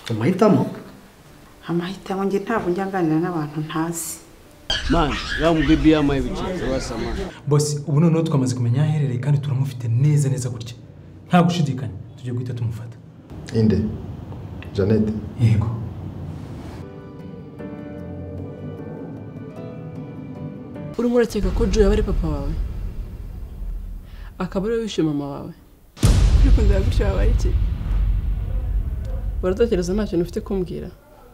Amahitamo? Amahitamo nge ntabwo njya nganira n'abantu ntazi. Man, ya mubibi yamaye bicitse wasama. Boss, ubu noneho twamaze kumenya aherereye kandi turamufite neza gutya. Nta gushidikanya, tujye guhita tumufata. Inde? Jeannette? Yego. Urimo urakeka ko Joe yaba ari papa wawe? Akaba ari wishe mama wawe? Ariko ndagushyira wabaye iki? Baratekereza nta kintu ufite kumbwira?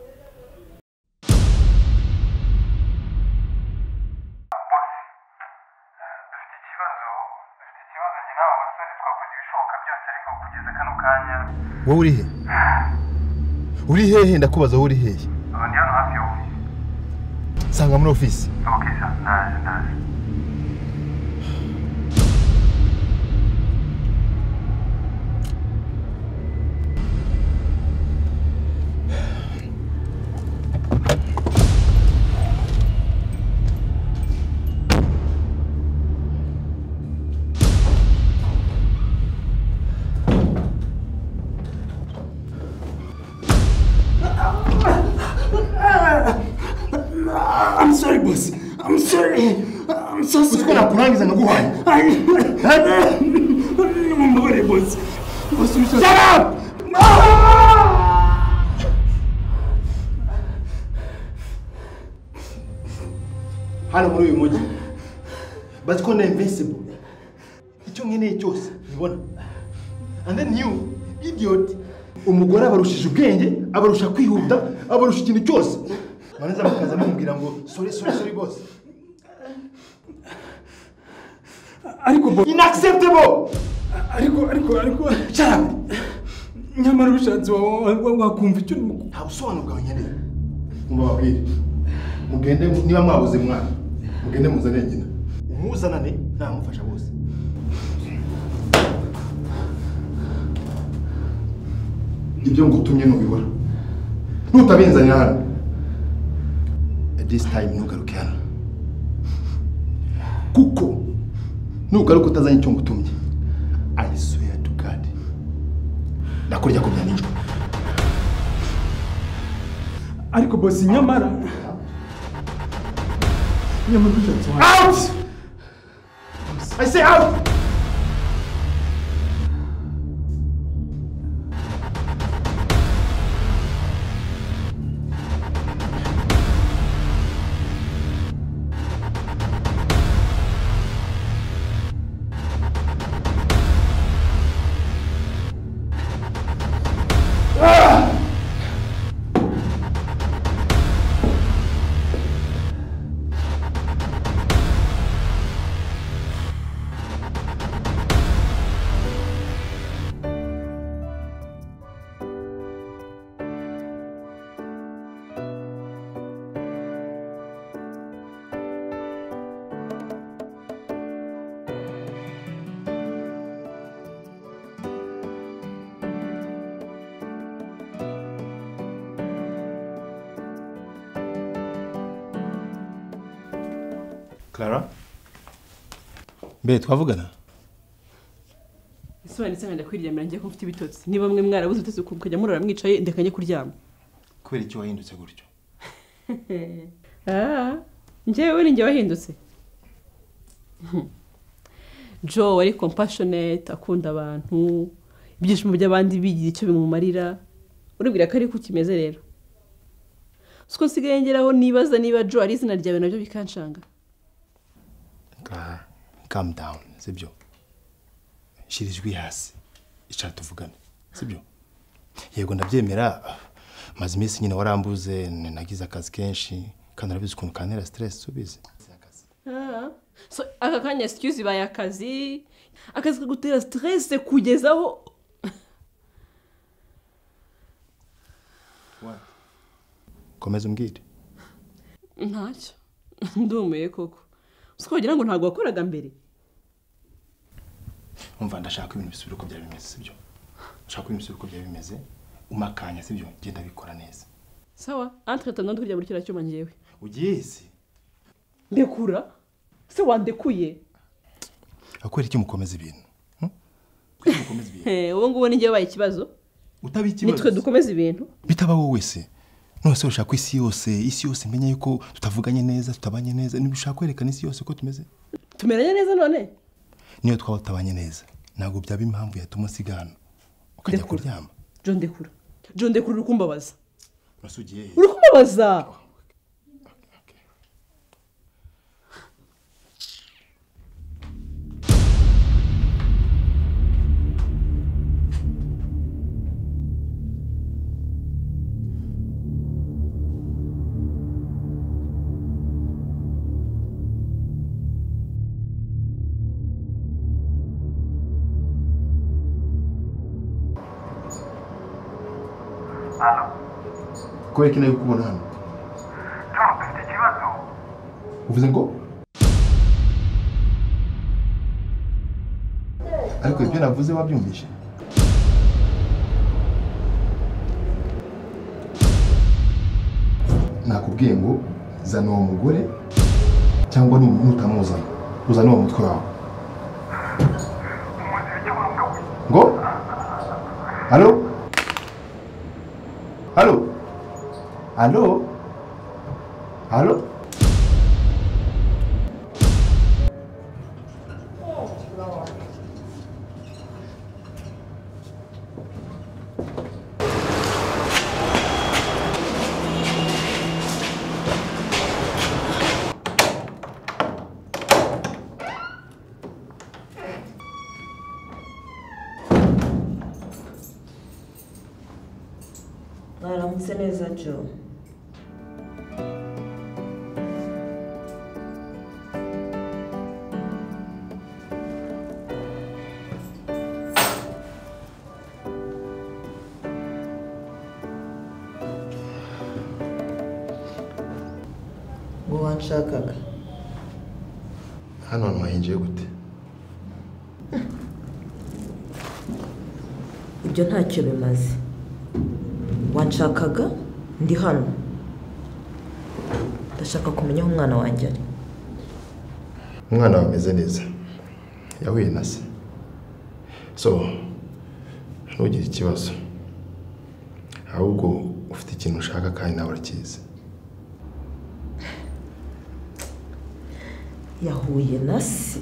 Wowe uri he? Uri hehe ndakubaza wowe uri hehe? Ndi hano hafi ya ofisi. Sanga muri ofisi. Okay sir, ndaje. I'm sorry, boss. I'm sorry. I'm so sorry. Usikona kurangiza naguhaye. Mbore, boss. Boss, shut up! Hano muri uyu mujyi. Bazi ko na invincible. Icyo nkeneye cyose nibona. And then you, idiot. Umugore abarushije ubwenge, abarusha kwihuta, abarusha ikintu cyose. Maneza bakaza mubwira ngo sorry boss. Ariko boss, inacceptable. Ariko cyane. Nyamara ubushatsi wakumva icyo nta busobanuro bwawe nkeneye. Mubabwire. Mugende niba mwabuze mwana. Mugende muzane nyina. Umuzanane namufasha bose. Ibyo ngutumye nubibora. Nutabinzanya hano. This time ntugaruke hano. Kuko nugaruka utazanye icyo ngutumye. I swear to God. Nakurya ko byanijwe. Ariko boss nyamara ubushatsi out! I say out! Clara? Be twavugana? Ese wanditse ngenda kwiryamira ngiye ko mfite ibitotsi. Niba mwe mwarabuze utese kujya murara mwicaye ndekanye kuryama. Kubera iki wahindutse gutyo? Njyewe ni njye wahindutse. Joe wari compassionate, akunda abantu, ibyishimo by'abandi bigira icyo bimumarira. Urubwira ko ari kukimeze rero. Siko nsigaye ngeraho nibaza niba Joe ari izina ryawe nabyo bikanshanga. Calm down, sibyo? Shirijwi hasi. Icara tuvugane, sibyo? Yego ndabyemera. Maze iminsi nyine warambuze nagize akazi kenshi kandi arabizi ukuntu kantera stress subize. So aka kanya excuse baye akazi kagutera stress kugezaho. What? Komeza umbwire. Ntacyo. Ndumiye koko. Siko wagira ngo ntago wakoraga mbere. Umva ndashaka ibintu bisubira uko byari bimeze, sibyo? Ndashaka ibintu bisubira uko byari bimeze. Umakanya sibyo genda bikora neza. Sawa, entretemps ndurya buri kira cyuma ngewe. Ugiye se? Ndekura? Se wandekuye? Akwera iki mukomeza ibintu? Mukomeza ibintu. Ubu ngubu ni ngewe baye ikibazo. utabikibazo nitwe dukomeza ibintu bitaba wowe wese nose ushaka isi yose menya yuko tutavuganye neza tutabanye neza nibishaka kwerekana isi yose ko tumeze tumeranye neza none niyo twaba tutabanye neza ntabwo byaba impamvu yatuma sigana ukajya kuryama John Dekura urukumbabaza Masugiye urukumbabaza Kubera ko nayo kubona hano ufite ikibazo uvuze ngo ariko ibyo navuze wabyumvishe nakubwiye ngo zana uwo mugore cyangwa nutamuzana uzana uwo mutwe wawe ngo halo halo halo halo Mwaramutse neza Jo. Ngo wanshakaga hano nwahinjiye gute ibyo ntacyo bimaze. Wanshakaga ndi hano. Ndashaka kumenya aho umwana wanjye ari. umwana wawe ameze neza yahuye na se so ntugire ikibazo ahubwo ufite ikintu ushaka kandi nawe urakizi Yahuye na se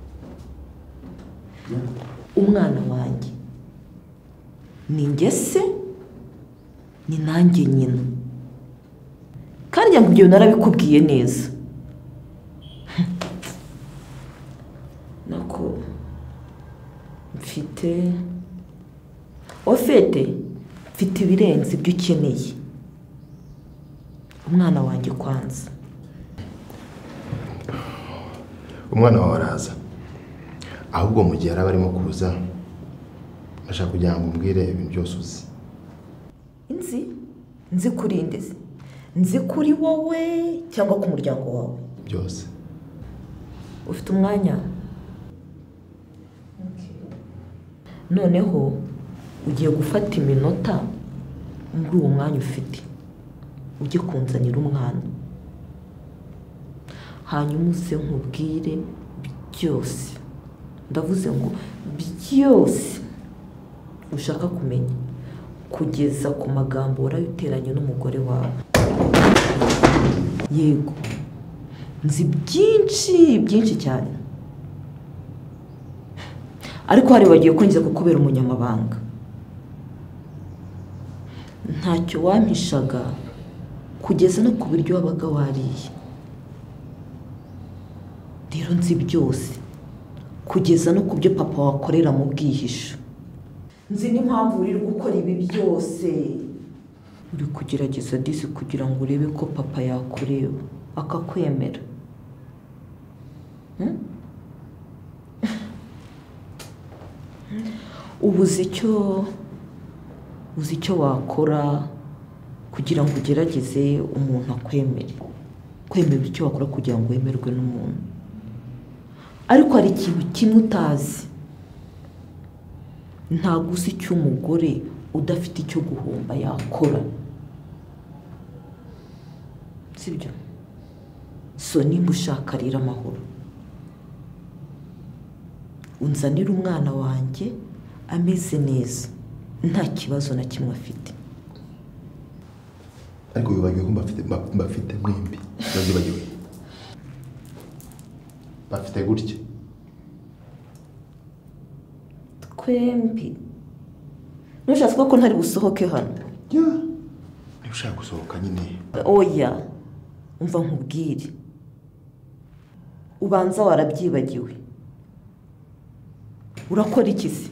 umwana wanjye ni njye se ni nanjye nyina kandi ngo ibyo narabikubwiye neza. Nako mfite ibirenze ibyo ukeneye. Umwana wanjye kwanza. umwana wawe araza ahubwo mu gihe araba arimo kuza ashaka kugira ngo umbwire ibintu byose uzi nzi kuri ndetse nzi kuri wowe cyangwa ku muryango wawe byose ufite umwanya noneho ugiye gufata iminota muri uwo mwanya ufite ujye kunzanira umwana hanyuma uze nkubwire byose ndavuze ngo byose ushaka kumenya kugeza ku magambo warayuteranye n'umugore wawe. Yego nzi byinshi cyane ariko hari bagiye kongeza kukubera umunyamabanga. Ntacyo wampishaga kugeza no ku biryo wabaga wariye. Rero nzi byose kugeza no ku byo papa wakorera mu bwihisho. Nzi n'impamvu uri gukora ibi byose. Uri kugerageza disi kugira ngo urebe ko papa yakureba akakwemera. Uzi icyo wakora kugira ngo ugerageze umuntu akwemere. Kwemera icyo wakora kugira ngo wemerwe n'umuntu. Ariko hari ikintu kimwe utazi. Ntabwo uzi icyo umugore udafite icyo guhomba yakora. Sibyo? So nimba ushaka rero amahoro, unzanira umwana wanjye ameze neza nta kibazo na kimwe afite. ariko wibagiwe ko mbafite mwembi bagiwe bafite gutya twembi. Ntushaka ko ntari busohoke hano? niba ushaka gusohoka nyine. Oya, umva nkubwire, ubanza warabyibagiwe. Urakora iki se?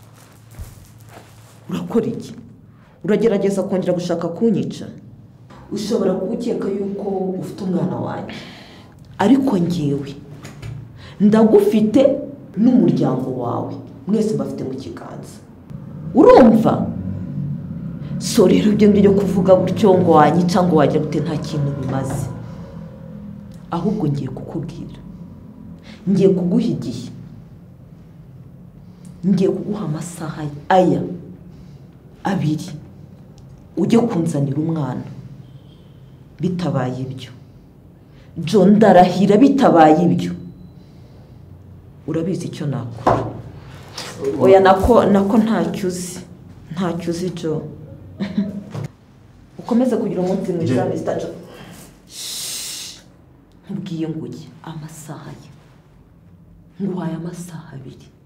Urakora iki? Uragerageza kongera gushaka kunyica? Ushobora kubukeka yuko ufite umwana wanjye, ariko njyewe ndagufite n'umuryango wawe, mwese bafite mu kiganza. Urumva? So rero ibyo ngibyo kuvuga gutyo ngo wanyica ngo wajya gute nta kintu bimaze. Ahubwo ngiye kukubwira, ngiye kuguha igihe, ngiye kuguha amasaha aya 2 ujye kunzanira umwana. Bitabaye ibyo, John ndarahira bitabaye ibyo, urabizi icyo nakora. Oya nako ntacyo uzi John. Ukomeze kugira umunsi mwiza Mr. John. Nkubwiye ngo ujye amasaha ye, nguhaye amasaha 2.